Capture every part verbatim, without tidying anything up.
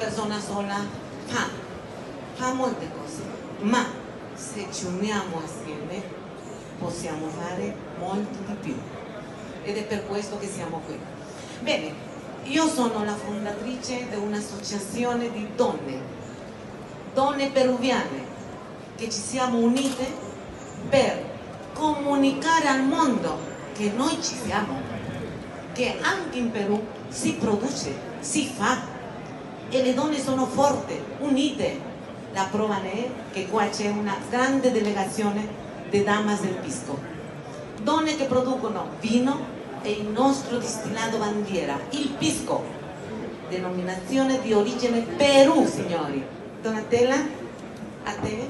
persona sola fa, fa molte cose, ma se ci uniamo assieme possiamo fare molto di più, ed è per questo che siamo qui. Bene, io sono la fondatrice di un'associazione di donne, donne peruviane, che ci siamo unite per comunicare al mondo che noi ci siamo, che anche in Perù si produce, si fa, e le donne sono forti, unite. La prova è che qua c'è una grande delegazione di damas del pisco, donne che producono vino e il nostro distillato bandiera, il pisco, denominazione di origine Perù, signori. Donatella, a te.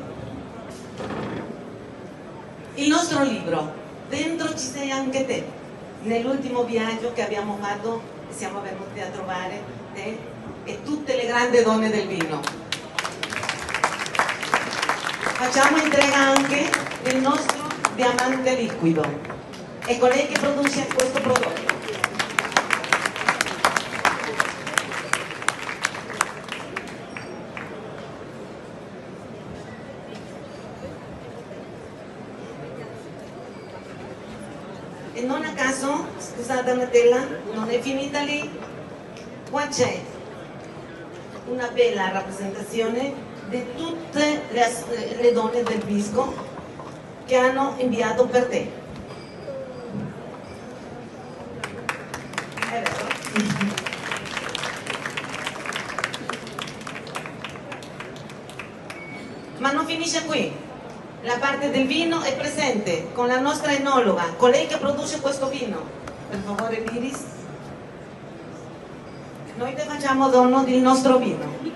Il nostro libro, dentro ci sei anche te. Nell'ultimo viaggio che abbiamo fatto siamo venuti a trovare te e tutte le grandi donne del vino. Facciamo entrega anche del nostro diamante liquido, e colei che produce questo prodotto. E non a caso, scusate Donatella, non è finita lì, qua c'è una bella rappresentazione di tutte le, le donne del pisco che hanno inviato per te. È vero? Ma non finisce qui. La parte del vino è presente con la nostra enologa, colei che produce questo vino. Per favore, Iris. Noi ti facciamo dono del nostro vino.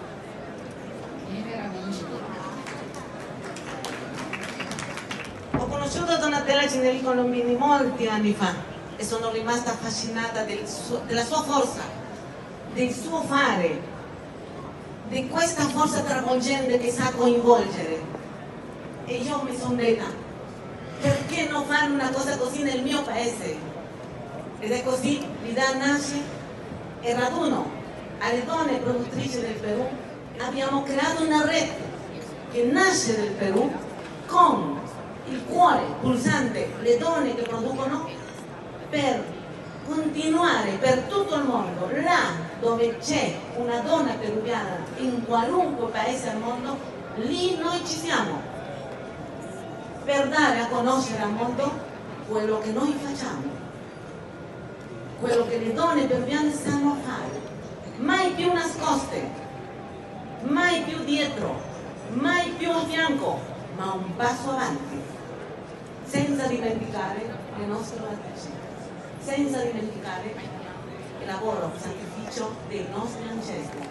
Ho conosciuto Donatella Cinelli Colombini molti anni fa e sono rimasta affascinata del suo, della sua forza, del suo fare, di questa forza travolgente che sa coinvolgere. E io mi sono detta, perché non fare una cosa così nel mio paese? Ed è così, l'idea nasce e raduno alle donne produttrici del Perù. Abbiamo creato una rete che nasce del Perù con il cuore pulsante, le donne che producono, per continuare per tutto il mondo. Là dove c'è una donna peruviana in qualunque paese al mondo, lì noi ci siamo, per dare a conoscere al mondo quello che noi facciamo, quello che le donne peruviane sanno fare, mai più nascoste, mai più dietro, mai più a fianco, ma un passo avanti, senza dimenticare le nostre radici, senza dimenticare il lavoro, il sacrificio dei nostri ancestri.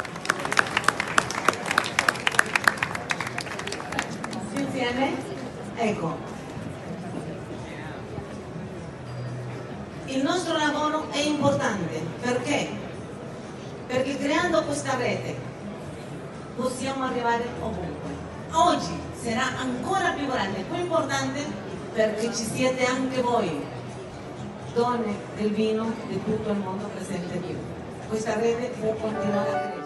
Insieme? Ecco, il nostro lavoro è importante, perché? Perché creando questa rete possiamo arrivare ovunque. Oggi sarà ancora più grande, più importante, perché ci siete anche voi, donne del vino di tutto il mondo presente qui. Questa rete può continuare a crescere.